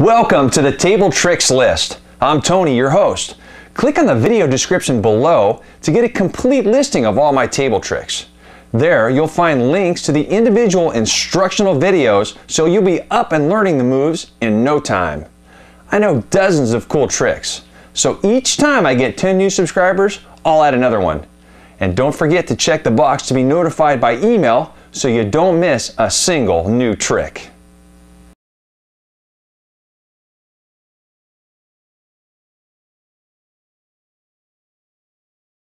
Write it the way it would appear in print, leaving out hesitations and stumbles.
Welcome to the Table Tricks list. I'm Tony, your host. Click on the video description below to get a complete listing of all my table tricks. There, you'll find links to the individual instructional videos so you'll be up and learning the moves in no time. I know dozens of cool tricks, so each time I get 10 new subscribers, I'll add another one. And don't forget to check the box to be notified by email so you don't miss a single new trick.